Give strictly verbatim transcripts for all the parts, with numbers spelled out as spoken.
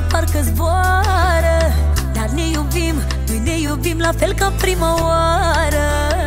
parcă zboară, dar ne iubim, noi ne iubim la fel ca prima oară.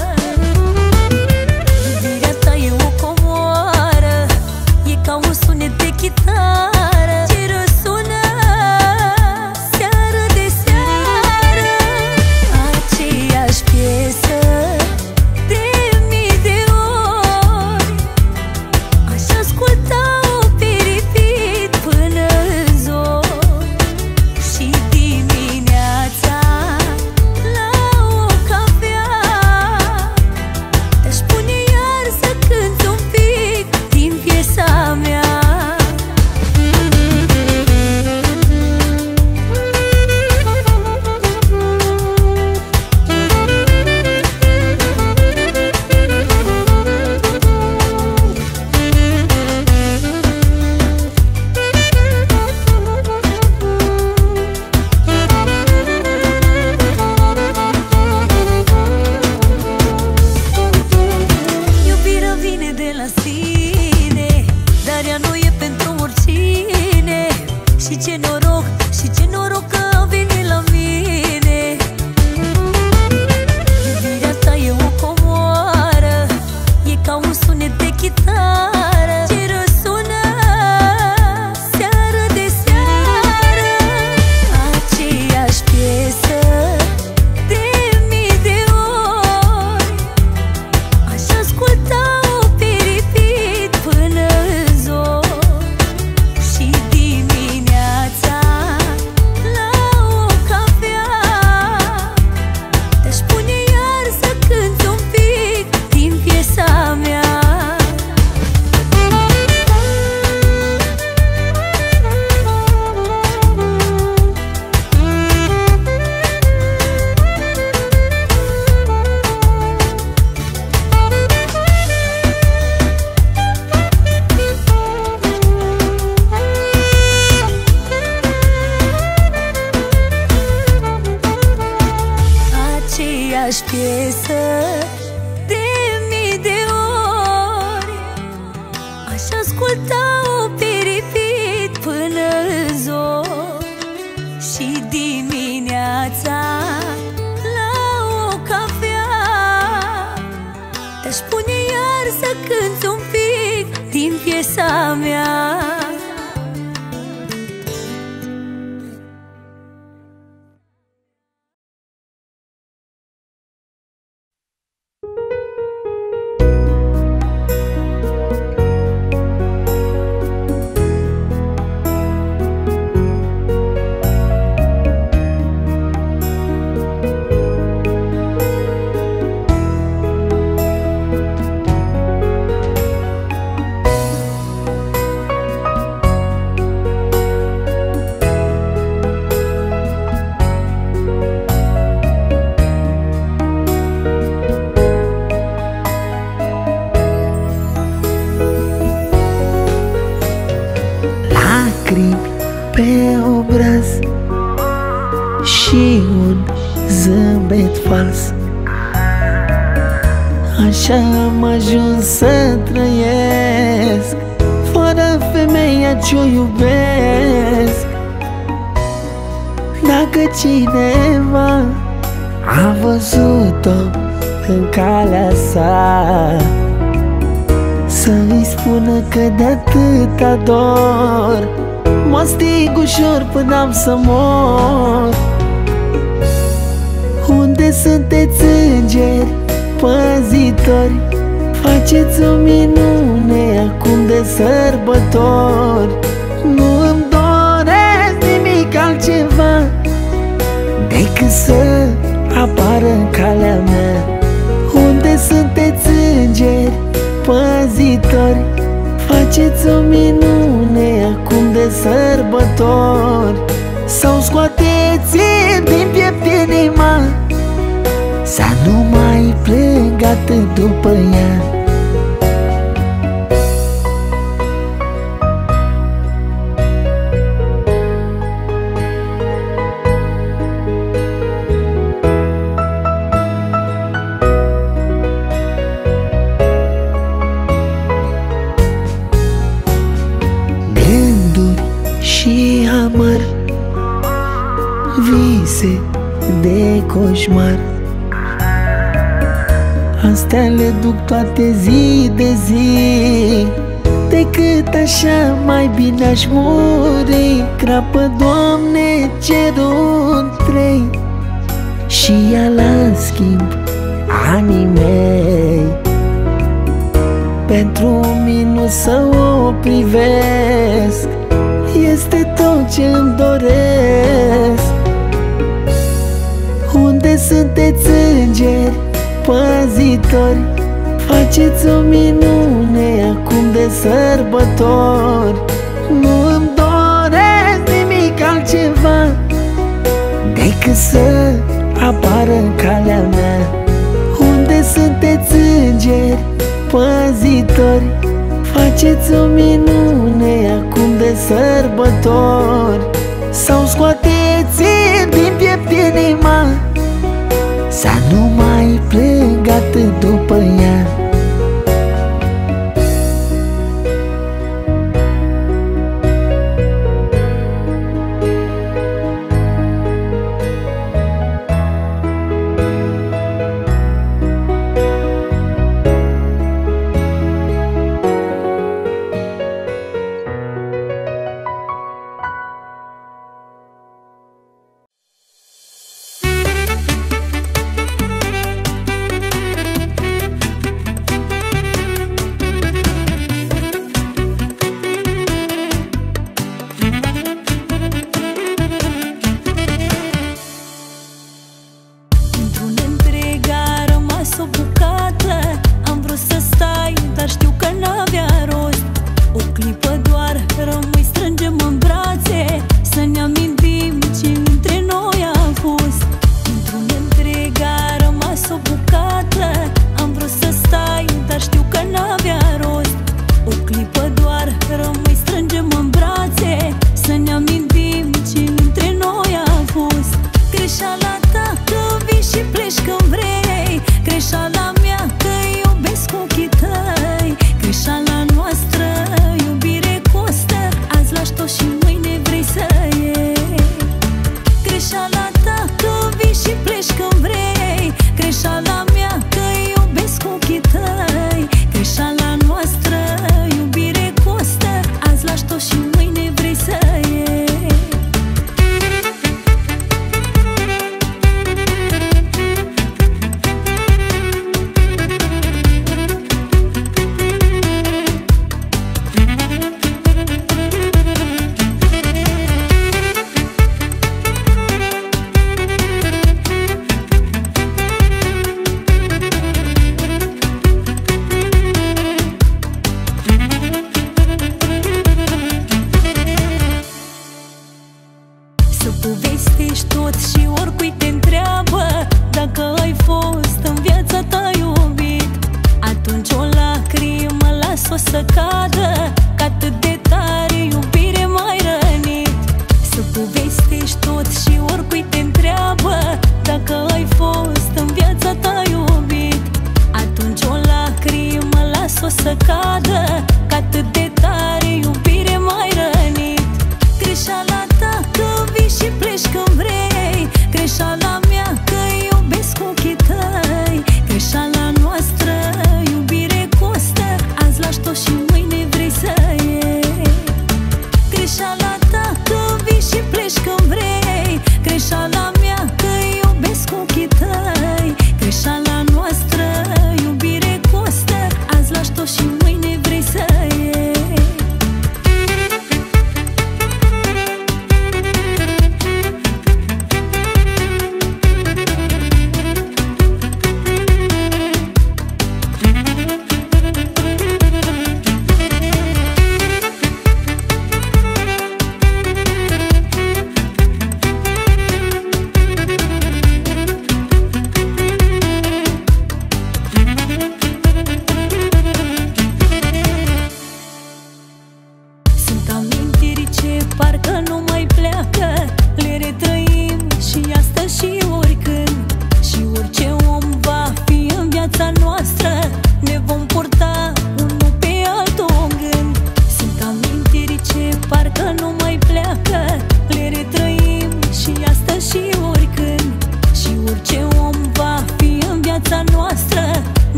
Iubirea ta e o comoară, e ca un sunet de chitară ce răsună seară de seară. Aceeași piesă de mii de ori, aș asculta-o pe repeat până în zor. Și dimineața la o cafea te-aș pune iar să cânti un pic din piesa mea. Iubirea vine de la sine, dar ea nu e pentru oricine. Și ce noroc, și ce noroc că a venit la mine. Iubirea ta e o comoară, e ca un sunet de chitară ce răsună seară de seară. Aceeași piesă de mii de ori, aș asculta-o pe repeat până în zor. Și dimineața la o cafea te-aș pune iar să cânti un pic din piesa mea. Aceeași piesă de mii de ori, aș asculta-o pe repeat până în zor. Și dimineața la o cafea te-aș pune iar să cânti un pic din piesa mea. Lacrimi pe obraz și un zâmbet fals. Așa am ajuns să trăiesc fără femeia ce-o iubesc. Dacă cineva a văzut-o în calea sa, să-i spună că de-atâta dor mă sting ușor până am să mor. Unde sunteți îngeri păzitori? Faceți o minune acum de sărbători. Nu îmi doresc nimic altceva decât să apară în calea mea. Unde sunteți îngeri păzitori? Faceți o minune acum de sărbători. Sau scoateți-mi din piept inima, să nu mai plâng atât după ea. vise de coșmar. Astea le duc toate zi de zi, decât așa mai bine aș muri. Crapă, Doamne, cerul trei și ia la schimb anii mei. Pentru un minut să o privesc este tot ce îmi doresc. Unde sunteți, îngeri păzitori? Faceți o minune acum de sărbători. Nu îmi doresc nimic altceva decât să apară în calea mea. Unde sunteți, îngeri păzitori? Faceți o minune acum de sărbători. Sau scoateți-mi din piept inima, să nu mai plâng atât după ea.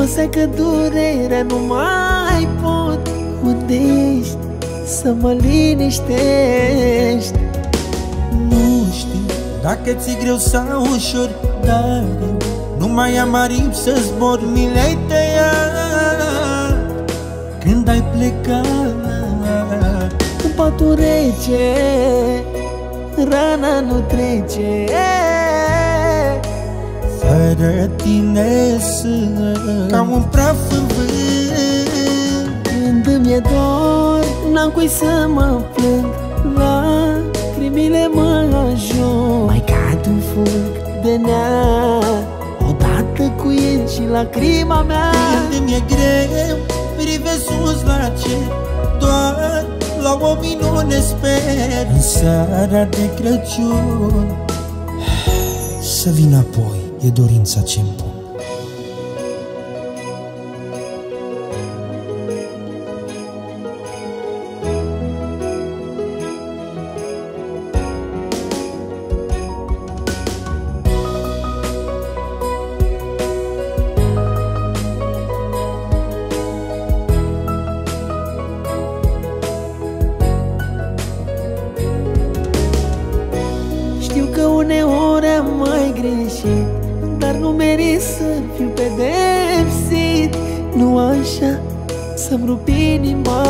Stai că durerea nu mai pot. Unde ești? Să mă liniștești. Nu știu dacă ți-e greu sau ușor, dar nu mai am aripi să zbor. Mi le-ai tăiat când ai plecat. În patul rece rana nu trece. Fără tine sunt ca un praf în vânt. Când îmi-e dor, n-am cui să mă plâng. Lacrimile mă ajung, mai cad un fulg de neam. Odată cu el și lacrima mea. Când îmi-e greu, privesc sus la cer. Doar la o minune sper. În seara de Crăciun să vin apoi, e dorința ce-mi pun. Știu că uneori am mai greșit, dar nu merit să fiu pedepsit. Nu așa să-mi rup inima.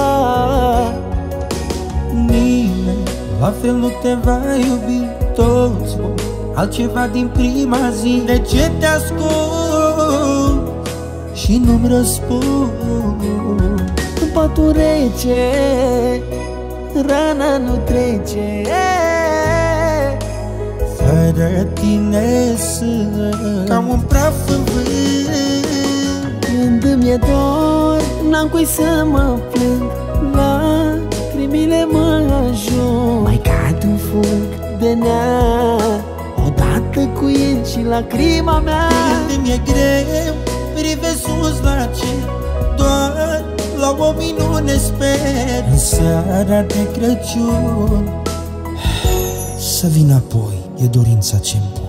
Nimeni la fel nu te va iubi. Toți vor altceva din prima zi. De ce te ascult și nu-mi răspund? În patul rece rana nu trece. Fără tine sunt ca un praf în vânt. Când îmi-e dor, n-am cui să mă plâng. Lacrimile mă ajung, mai cad un fulg de neam. Odată cu el și lacrima mea. Când îmi-e greu, privesc sus la cer. Doar la o minune sper. În seara de Crăciun să vin apoi, e dorința ce-mi pun.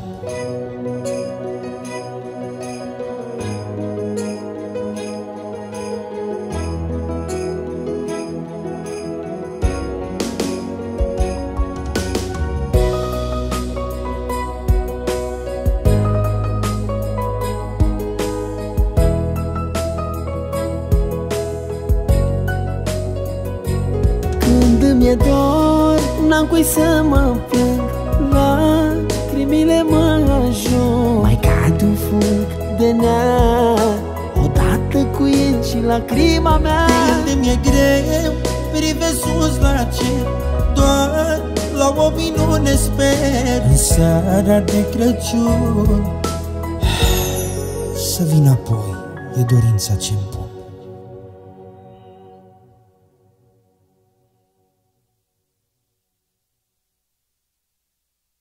Când îmi-e dor, n-am cui să mă plâng. Lacrimile mă ajung, mai cad un fulg de neam. Odată cu el și lacrima mea. Când îmi-e greu, privesc sus la cer. Doar la o minune sper. În seara de Crăciun să vin apoi, e dorința ce-mi pun.